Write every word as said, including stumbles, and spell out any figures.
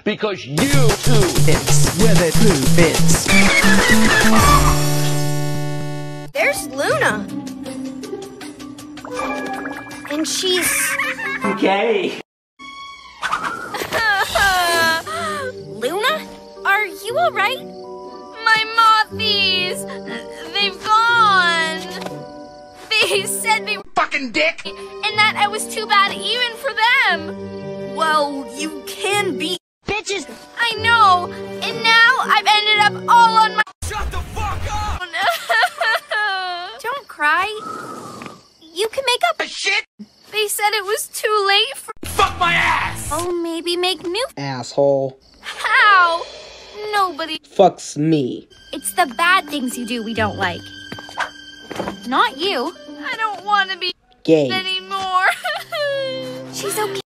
Because you too. It's where the poo fits. There's Luna. And she's... Okay. Luna? Are you alright? My mothies! They've gone! They said they were Fucking dick! and that I was too bad even for them! Well, you can be bitches! I know! And now I've ended up all on my— Shut the fuck up! Don't cry. You can make up. Shit! They said it was too late for— Fuck my ass! Oh, maybe make new— Asshole. How? Nobody— Fucks me. It's the bad things you do we don't like. Not you. I don't want to be Gay. anymore. She's okay.